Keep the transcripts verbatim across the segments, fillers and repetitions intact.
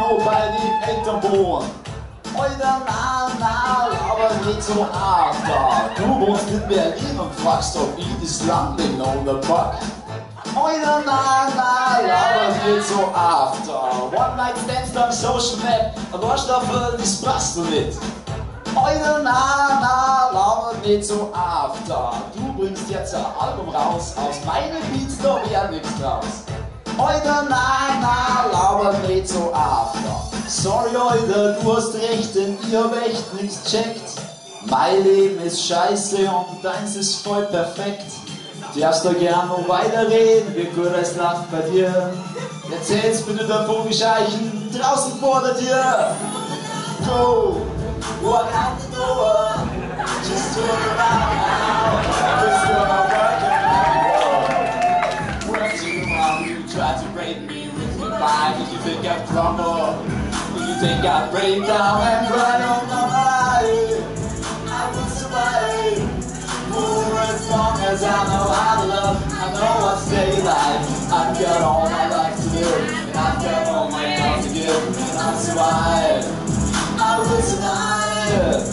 genau bei den Eltern wohnen. Alter, na, na, aber nicht so arg da. Du wohnst in Berlin und fragst, ob ich das Landling unterpack. Alter, na, na, aber nicht so arg da. One-Night-Stands am Social Net, ein Arschstaffel, das passt du nicht. Alter, na, na, laber nicht so arg da. Du bringst jetzt ein Album raus, aus meinen Beats, da wär nix draus. Alter, na, na, laber nicht so arg da. Sorry, Alter, du hast recht, denn ich hab echt nichts checkt. Mein Leben ist scheiße und deins ist voll perfekt. Du darfst da gern noch weiterreden, wie gut es läuft bei dir. Erzähl's bitte der Vogelscheichen draußen vor der Tür. Go, walk out the door, just turn around now, 'cause you're not working anymore. When you want, you try to break me with your vibe, if you think I've crumbled. You think I break down and cry on my mind. I will survive for as long as I know how to love. I know I'll stay alive. I've got all my life to live, and I've got all my love to give, and I'll survive. I will survive.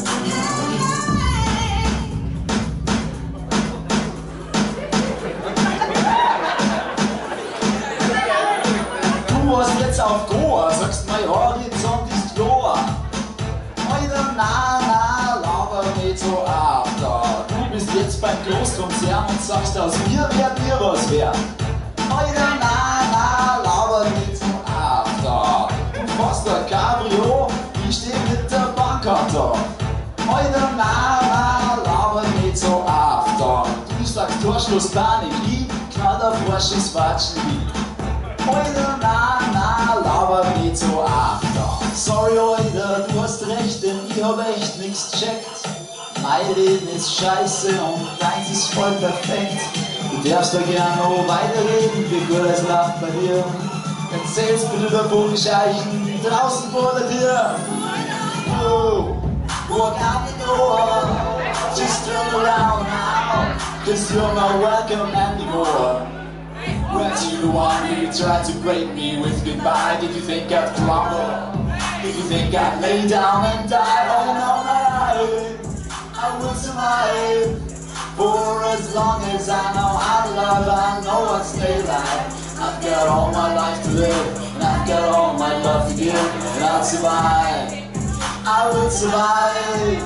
Du warst jetzt auf Goa, sagst mein Horizont ist klar. Alter, na, na, laber nicht so ab da. Du bist jetzt beim Großkonzern und sagst, aus mir werd mir was wert. Alter, na, na, laber nicht so ab da. Du fährst ein Cabrio, ich steh mit der Bankkarte da. Alter, na, na, laber nicht so ab da. Du sagst Torschluss Panik, ich knall der Vorschuss Watschen hin. Alter, na, na, laber nicht so ab da. Sorry, Alter, du hast recht, denn ich hab echt nix checkt. Mein Leben ist scheiße und deins ist voll perfekt. Du darfst da gern noch weiterreden, wie gut es läuft bei dir. Erzähl's bitte der Vogelscheichen draußen vor der Tür. Oh, walk out the door, just turn around now, 'cause you're not welcome anymore. Weren't you the one who tried to break me with goodbye? Did you think I'd crumble? Did you think I'd lay down and die? Oh no, no, I will survive for as long as I know how to love. I know I'll stay alive. I've got all my life to live, and I've got all my love to give, and I'll survive. I will survive.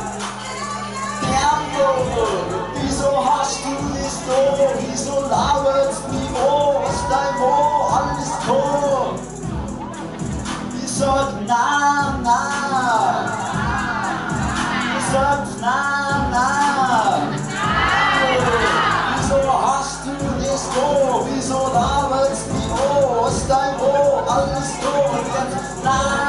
Wieso hast du das so? Wieso laberst du oh, was dein Mo, alles cool? Ich sag na, na. Ich sag na, na. Wieso hast du das so? Wieso laberst du oh, was dein Mo, alles cool? Na,